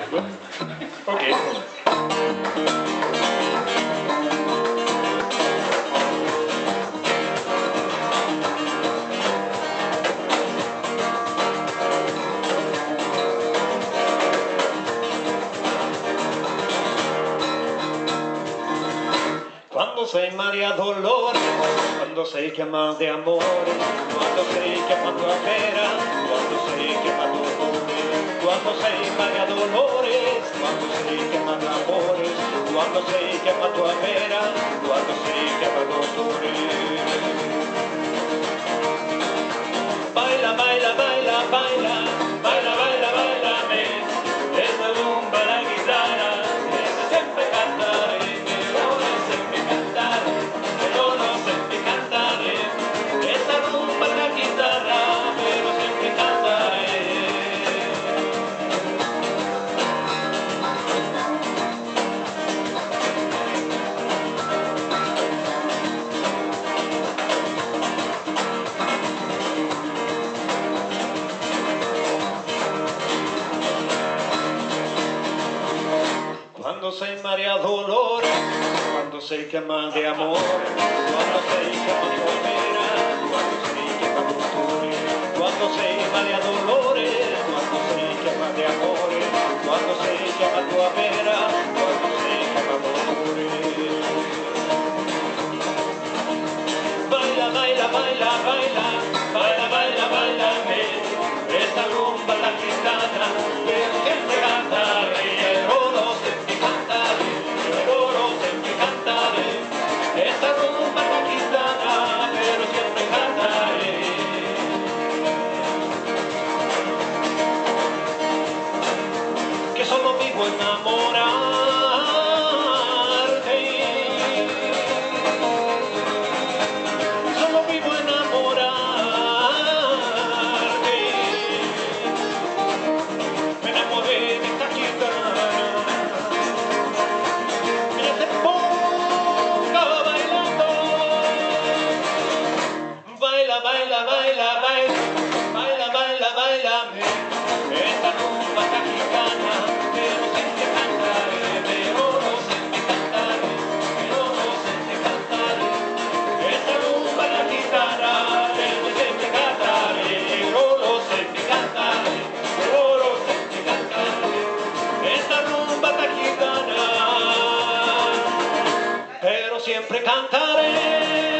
Okay. Cuando se María Dolores, cuando se llama de amores, cuando se llama tu afera, cuando se llama dolores, cuando se María Dolores, cuando se llama de amores, cuando se llama tu afera, cuando se llama dolores. Baila, baila, baila, baila, baila, baila, bailame, esa rumba la guitarra, esa siempre cantaré, pero no sé qué cantar, pero no sé qué cantaré, esa rumba la guitarra, pero siempre cantaré. Cuando se María Dolores, cuando se quema de amor, cuando se quema de olvera, cuando se quema de dolores, cuando se María Dolores, cuando se quema de amores, cuando se quema tu avera, cuando se quema dolores. Baila, baila, baila, baila, baila, baila, bailame, esta rumba la gitana, pero siempre cantaré, el oro siempre cantaré, el oro siempre cantaré, esta rumba la gitana, pero siempre cantaré. Que solo vivo enamorarte, solo vivo enamorarte. Me enamoré de esta gitana, ella se ponga bailando. Baila, baila, baila, baila, baila, baila, bailame, esta rumba mexicana, pero siempre cantaré, pero no sé qué cantaré, pero no sé qué cantaré, esta rumba la gitana, pero siempre cantaré, pero no sé qué cantaré, pero no sé qué cantaré, esta rumba mexicana, pero siempre cantaré.